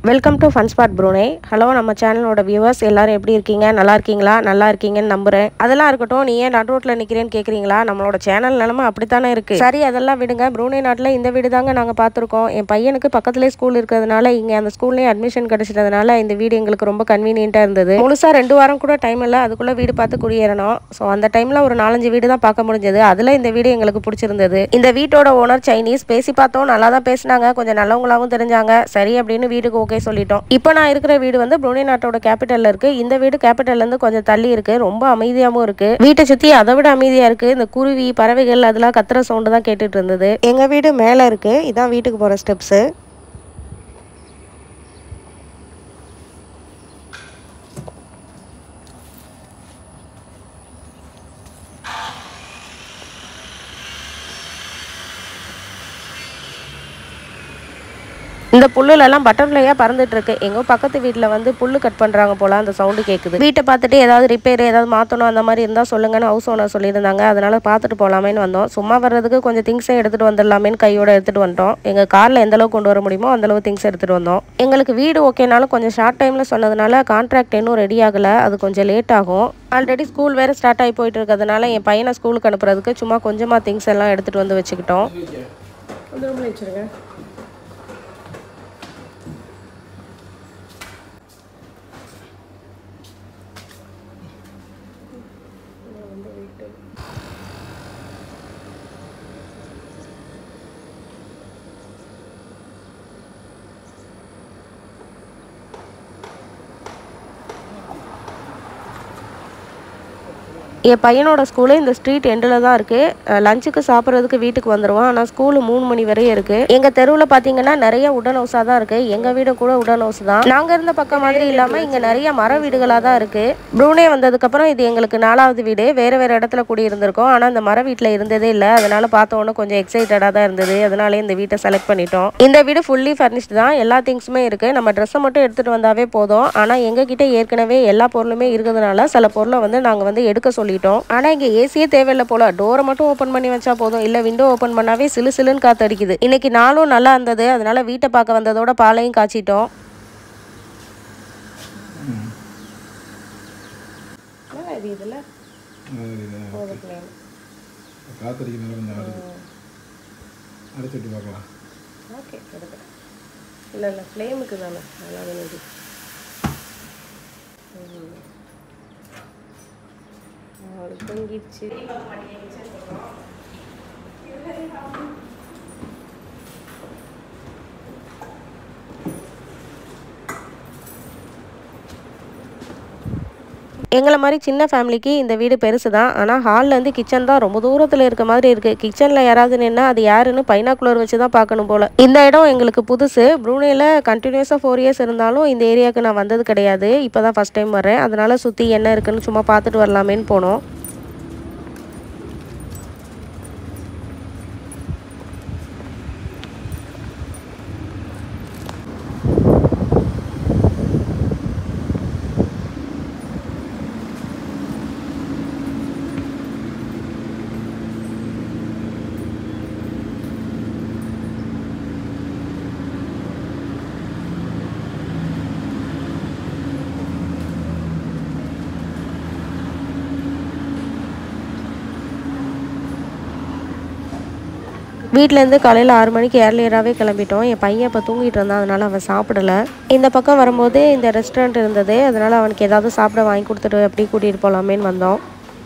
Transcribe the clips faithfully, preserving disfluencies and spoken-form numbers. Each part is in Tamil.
Welcome to fun spot Brunei. Hello, நம்ம சேனலோட வியூவர்ஸ் எல்லாரும் எப்படி இருக்கீங்க? நல்லா இருக்கீங்களா? நல்லா இருக்கீங்கன்னு நம்புறேன். அதெல்லாம் இருக்கட்டும், நீ ஏன் நடு ரோட்டில் நிற்கிறேன்னு கேட்குறீங்களா? நம்மளோட சேனல் நிலமை அப்படித்தானே இருக்குது. சரி, அதெல்லாம் விடுங்க. ப்ரூனே நாட்டில் இந்த வீடு தாங்க நாங்கள் பார்த்துருக்கோம். என் பையனுக்கு பக்கத்துலேயே ஸ்கூல் இருக்கிறதுனால இங்கே அந்த ஸ்கூல்லேயே அட்மிஷன் கிடச்சிட்டதுனால இந்த வீடு எங்களுக்கு ரொம்ப கன்வீனியண்ட்டாக இருந்தது. முழுசாக ரெண்டு வாரம் கூட டைம் இல்லை, அதுக்குள்ளே வீடு பார்த்து குடியேறணும். ஸோ அந்த டைமில் ஒரு நாலஞ்சு வீடு தான் பார்க்க முடிஞ்சது. அதில் இந்த வீடு எங்களுக்கு பிடிச்சிருந்தது. இந்த வீட்டோட ஓனர் சைனீஸ். பேசி பார்த்தோம், நல்லா தான் பேசினாங்க, கொஞ்சம் நல்லவங்களாகவும் தெரிஞ்சாங்க. சரி அப்படின்னு வீட்டுக்கு ஓகே சொல்லிட்டோம். இப்போ நான் இருக்கிற வீடு வந்து ப்ரூனே நாட்டோட கேபிட்டல்ல இருக்கு. இந்த வீடு கேபிட்டல்ல இருந்து கொஞ்சம் தள்ளி இருக்கு. ரொம்ப அமைதியாகவும் இருக்கு. வீட்டை சுத்தி அதை விட அமைதியா இருக்கு. இந்த குருவி பறவைகள் அதெல்லாம் கத்துற சவுண்டு தான் கேட்டுட்டு இருந்தது. எங்க வீடு மேல இருக்கு. இதான் வீட்டுக்கு போற ஸ்டெப்ஸ். இந்த புல்லுலலாம் பட்டர்ஃப்ளையாக பறந்துட்டு இருக்கு. எங்கோ பக்கத்து வீட்டில் வந்து புல்லு கட் பண்ணுறாங்க போல, அந்த சவுண்டு கேட்குது. வீட்டை பார்த்துட்டு ஏதாவது ரிப்பேர் ஏதாவது மாற்றணும் அந்த மாதிரி இருந்தால் சொல்லுங்கன்னு ஹவுஸ் ஓனர் சொல்லியிருந்தாங்க. அதனால பார்த்துட்டு போகலாமேன்னு வந்தோம். சும்மா வர்றதுக்கு கொஞ்சம் திங்ஸை எடுத்துகிட்டு வந்துடலாமேன்னு கையோட எடுத்துகிட்டு வந்துட்டோம். எங்கள் காரில் எந்த அளவுக்கு கொண்டு வர முடியுமோ அந்தளவு திங்ஸ் எடுத்துகிட்டு வந்தோம். எங்களுக்கு வீடு ஓகேனாலும் கொஞ்சம் ஷார்ட் டைமில் சொன்னதுனால கான்ட்ராக்ட் இன்னும் ரெடி ஆகலை. அது கொஞ்சம் லேட் ஆகும். ஆல்ரெடி ஸ்கூல் வேறு ஸ்டார்ட் ஆகி போயிட்டு இருக்கிறதுனால என் பையனை ஸ்கூலுக்கு அனுப்புறதுக்கு சும்மா கொஞ்சமாக திங்ஸ் எல்லாம் எடுத்துகிட்டு வந்து வச்சுக்கிட்டோம். வச்சுருங்க. என் பையனோட ஸ்கூலு இந்த ஸ்ட்ரீட் எண்டில் தான் இருக்குது. லஞ்சுக்கு சாப்பிட்றதுக்கு வீட்டுக்கு வந்துடுவான். ஆனால் ஸ்கூலு மூணு மணி வரையும் இருக்குது. எங்கள் தெருவில் பார்த்தீங்கன்னா நிறைய உடன் ஹவுஸாக தான் இருக்குது. எங்கள் வீடு கூட உடன் ஹவுஸ் தான். நாங்கள் இருந்த பக்கம் மாதிரி இல்லாமல் இங்கே நிறைய மர வீடுகளாக தான் இருக்குது. ப்ரூனே வந்ததுக்கப்புறம் இது எங்களுக்கு நாலாவது வீடு. வேறு வேறு இடத்துல கூடி இருந்திருக்கோம். ஆனால் இந்த மர வீட்டில் இருந்ததே இல்லை. அதனால் பார்த்தோன்னே கொஞ்சம் எக்ஸைட்டடாக தான் இருந்தது. அதனாலே இந்த வீட்டை செலக்ட் பண்ணிட்டோம். இந்த வீடு ஃபுல்லி ஃபர்னிஷ்டு தான். எல்லா திங்ஸுமே இருக்குது. நம்ம ட்ரெஸ்ஸை மட்டும் எடுத்துகிட்டு வந்தாவே போதும். ஆனால் எங்ககிட்ட ஏற்கனவே எல்லா பொருளுமே இருக்கிறதுனால சில பொருளை வந்து நாங்கள் வந்து எடுக்க சொல்லி. ஆனா இங்க ஏசியே தேவையில்லை போல. டோரை மட்டும் ஓபன் பண்ணி வச்சா போதும். இல்ல விண்டோ ஓபன் பண்ணாவே சிலு சிலுன்னு காத்து அடிக்குது. இன்னைக்கு நாளும் நல்லா இருந்தது. அதனால வீட்டை பார்க்க வந்ததோட பாலையும் காய்ச்சிட்டோம். இல்ல இல்ல ஃப்ளேமுக்கு தானே நல்லா. தூங்கிடுச்சு. எங்களை மாதிரி சின்ன ஃபேமிலிக்கு இந்த வீடு பெருசு தான். ஆனால் ஹால்லேருந்து கிச்சன் தான் ரொம்ப தூரத்தில் இருக்க மாதிரி இருக்குது. கிச்சனில் யாராவது நின்னா அது யாருன்னு பைனாக்குலர் வச்சு தான் பார்க்கணும் போல். இந்த இடம் எங்களுக்கு புதுசு. ப்ரூனேல கண்டினியூஸாக ஃபோர் இயர்ஸ் இருந்தாலும் இந்த ஏரியாவுக்கு நான் வந்தது கிடையாது. இப்போ தான் ஃபஸ்ட் டைம் வரேன். அதனால் சுற்றி என்ன இருக்குன்னு சும்மா பார்த்துட்டு வரலாமேன்னு போனோம். வீட்டிலேருந்து காலையில் ஆறு மணிக்கு ஏர்லியராகவே கிளம்பிட்டோம். என் பையன் இப்போ தூங்கிட்டு இருந்தான், அதனால் அவன் சாப்பிடலை. இந்த பக்கம் வரும்போது இந்த ரெஸ்டாரண்ட் இருந்தது. அதனால் அவனுக்கு ஏதாவது சாப்பிட வாங்கி கொடுத்துட்டு அப்படி கூட்டிகிட்டு போகலாமேன்னு வந்தோம்.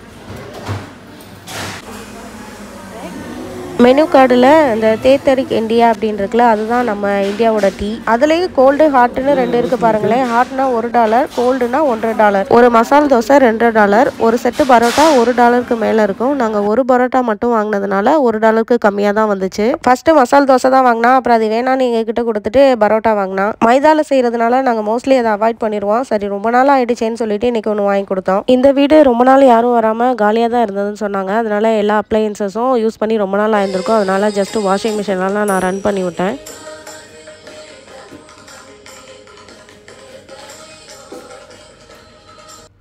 மெனு கார்டில் இந்த தேத்தரிக் இந்தியா அப்படின்னு இருக்குல்ல, அதுதான் நம்ம இந்தியாவோட டீ. அதுலேயும் கோல்டு ஹாட்டுன்னு ரெண்டு இருக்குது பாருங்களேன். ஹாட்னா ஒரு டாலர், கோல்டுனா ஒன்றரை டாலர். ஒரு மசால் தோசை ரெண்டு டாலர். ஒரு செட்டு பரோட்டா ஒரு டாலருக்கு மேலே இருக்கும். நாங்கள் ஒரு பரோட்டா மட்டும் வாங்கினதுனால ஒரு டாலருக்கு கம்மியாக தான் வந்துச்சு. ஃபர்ஸ்ட் மசால் தோசை தான் வாங்கினா, அப்புறம் அது வேணான்னு எங்ககிட்ட கொடுத்துட்டு பரோட்டா வாங்கினா. மைதாவில் செய்கிறதுனால நாங்கள் மோஸ்ட்லி அதை அவாய்ட் பண்ணிடுவோம். சரி, ரொம்ப நாள் ஆயிடுச்சேன்னு சொல்லிட்டு இன்னைக்கு ஒன்று வாங்கி கொடுத்தோம். இந்த வீடு ரொம்ப நாள் யாரும் வராமல் காலியாக தான் இருந்ததுன்னு சொன்னாங்க. அதனால எல்லா அப்ளையன்சஸும் யூஸ் பண்ணி ரொம்ப நாள் ஆயிருந்திருக்கும். அதனால ஜஸ்ட் வாஷிங் மிஷின்லாம் நான் ரன் பண்ணி விட்டேன்.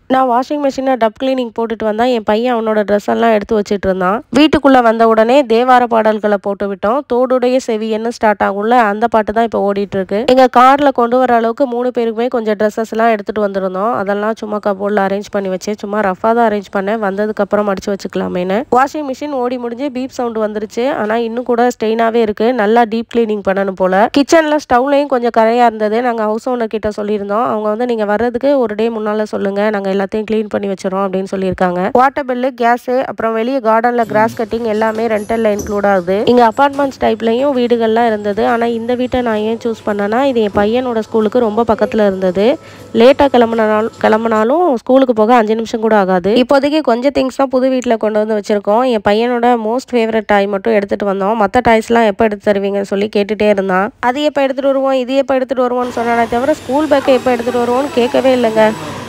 நான் வாஷிங் மிஷினை டப் கிளீனிங் போட்டுட்டு வந்தா என் பையன் அவனோட ட்ரெஸ் எல்லாம் எடுத்து வச்சுட்டு இருந்தான். வீட்டுக்குள்ள வந்த உடனே தேவார பாடல்களை போட்டு விட்டோம். தோடுடைய செவியன்னு ஸ்டார்ட் ஆகும்ல, அந்த பாட்டு தான் இப்போ ஓடிட்டு இருக்கு. எங்க கார்ல கொண்டு வர அளவுக்கு மூணு பேருக்குமே கொஞ்சம் ட்ரெஸ்ஸஸ் எல்லாம் எடுத்துட்டு வந்திருந்தோம். அதெல்லாம் சும்மா கபோர்டில் அரேஞ்ச் பண்ணி வச்சு சும்மா ரஃபா தான் அரேஞ்ச் பண்ணேன். வந்ததுக்கு அப்புறம் அடிச்சு வச்சுக்கலாமேன்னு. வாஷிங் மிஷின் ஓடி முடிஞ்சு பீப் சவுண்ட் வந்துருச்சு. ஆனா இன்னும் கூட ஸ்டெயினாவே இருக்கு. நல்லா டீப் கிளீனிங் பண்ணணும் போல. கிச்சன்ல ஸ்டவ்லையும் கொஞ்சம் கரையா இருந்தது. நாங்க ஹவுஸ் ஓனர் கிட்ட சொல்லியிருந்தோம். அவங்க வந்து நீங்க வர்றதுக்கு ஒரு டே முன்னால சொல்லுங்க, நாங்க எல்லாத்தையும் கிளீன் பண்ணி வச்சிரோம் அப்படின்னு சொல்லியிருக்காங்க. வாட்டர் பில்லு, கேஸ், அப்புறம் வெளியே கார்டன்ல கிராஸ் கட்டிங் எல்லாமே ரெண்டல்ல இன்க்ளூட் ஆகுது. இங்க அபார்ட்மெண்ட்ஸ் டைப்லயும் வீடுகள்லாம் இருந்தது. ஆனா இந்த வீட்டை நான் ஏன் சூஸ் பண்ணேன்னா, இது என் பையனோட ஸ்கூலுக்கு ரொம்ப பக்கத்துல இருந்தது. லேட்டா கிளம்புனாலும் கிளம்புனாலும் ஸ்கூலுக்கு போக அஞ்சு நிமிஷம் கூட ஆகாது. இப்போதைக்கு கொஞ்சம் திங்ஸ் தான் புது வீட்டில் கொண்டு வந்து வச்சிருக்கோம். என் பையனோட மோஸ்ட் ஃபேவரட் டாய் மட்டும் எடுத்துட்டு வந்தோம். மற்ற டாய்ஸ்லாம் எப்போ எடுத்து தருவீங்கன்னு சொல்லி கேட்டுட்டே இருந்தான். அது எப்போ எடுத்துட்டு வருவோம், இது எப்போ எடுத்துட்டு வருவோம்னு சொன்னானே தவிர ஸ்கூல் பேக்கை எப்போ எடுத்துட்டு வருவோம்னு கேட்கவே இல்லைங்க.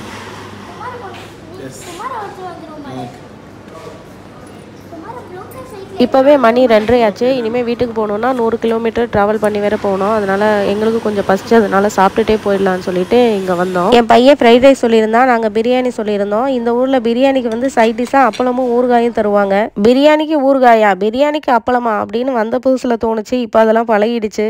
இப்போவே மணி ரெண்டரை ஆச்சு. இனிமேல் வீட்டுக்கு போகணுன்னா நூறு கிலோமீட்டர் ட்ராவல் பண்ணி வேற போகணும். அதனால எங்களுக்கு கொஞ்சம் பசிச்சு, அதனால சாப்பிட்டுட்டே போயிடலான்னு சொல்லிட்டு இங்கே வந்தோம். என் பையன் ஃப்ரைட் ரைஸ் சொல்லியிருந்தான், நாங்கள் பிரியாணி சொல்லியிருந்தோம். இந்த ஊரில் பிரியாணிக்கு வந்து சைட் டிஷ்ஷாக அப்பளமும் ஊறுகாயும் தருவாங்க. பிரியாணிக்கு ஊறுகாயா, பிரியாணிக்கு அப்பளமா அப்படின்னு வந்த புதுசில் தோணுச்சு. இப்போ அதெல்லாம் பழகிடுச்சு.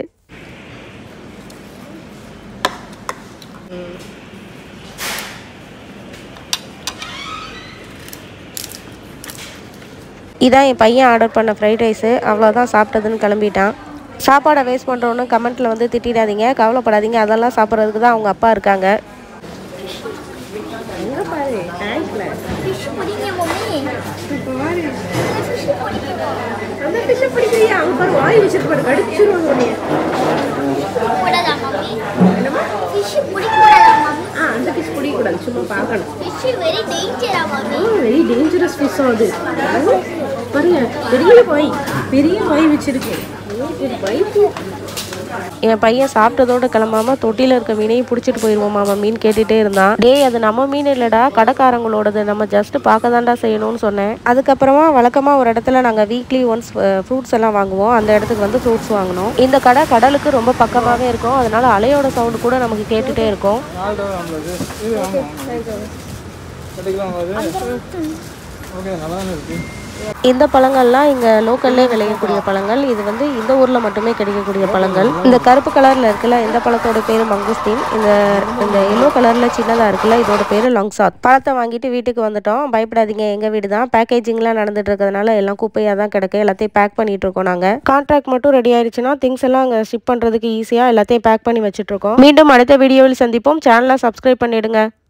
இதான் என் பையன் ஆர்டர் பண்ண ஃப்ரைட் ரைஸு. அவ்வளோதான், சாப்பிட்டதுன்னு கிளம்பிட்டான். சாப்பாடை வேஸ்ட் பண்ணுறோன்னு கமெண்ட்டில் வந்து திட்டிடாதீங்க, கவலைப்படாதீங்க. அதெல்லாம் சாப்பிட்றதுக்கு தான் அவங்க அப்பா இருக்காங்க. சும்மா பார்க்கணும். வெரி டேஞ்சரஸ் ஃபிஷ் அது. பாருங்க, பெரிய வாய் பெரிய வாய் வச்சிருக்கு. என் பையன் சாப்பிட்டதோட கிளம்பாம தொட்டியில் இருக்க மீனையும் பிடிச்சிட்டு போயிடுவோம் மாமா மீன் கேட்டுகிட்டே இருந்தான். டே, அது நம்ம மீன் இல்லைடா, கடைக்காரங்களோடது, நம்ம ஜஸ்ட் பார்க்க தாண்டா செய்யணும்னு சொன்னேன். அதுக்கப்புறமா வழக்கமாக ஒரு இடத்துல நாங்கள் வீக்லி ஒன்ஸ் ஃப்ரூட்ஸ் எல்லாம் வாங்குவோம். அந்த இடத்துக்கு வந்து ஃப்ரூட்ஸ் வாங்கினோம். இந்த கடை கடலுக்கு ரொம்ப பக்கமாகவே இருக்கும். அதனால அலையோட சவுண்டு கூட நமக்கு கேட்டுகிட்டே இருக்கும். இந்த பழங்கள்லாம் இங்கே லோக்கல்லே விளையக்கூடிய பழங்கள். இது வந்து இந்த ஊரில் மட்டுமே கிடைக்கக்கூடிய பழங்கள். இந்த கருப்பு கலரில் இருக்குல்ல, இந்த பழத்தோட பேர் மங்குஸ்தீன். இந்த இந்த எல்லோ கலரில் சின்னதாக இருக்குல்ல, இதோட பேர் லாங்சாத். பழத்தை வாங்கிட்டு வீட்டுக்கு வந்துட்டோம். பயப்படாதீங்க, எங்கள் வீடு தான். பேக்கேஜிங்லாம் நடந்துட்டு இருக்கிறதுனால எல்லாம் குப்பையாக தான் கிடக்கு. எல்லாத்தையும் பேக் பண்ணிட்டு இருக்கோம். நாங்கள் கான்ட்ராக்ட் மட்டும் ரெடி ஆயிடுச்சுன்னா திங்ஸ் எல்லாம் அங்கே ஷிப் பண்ணுறதுக்கு ஈஸியாக எல்லாத்தையும் பேக் பண்ணி வச்சுட்டு இருக்கோம். மீண்டும் அடுத்த வீடியோவில் சந்திப்போம். சேனலை சப்ஸ்கிரைப் பண்ணிடுங்க.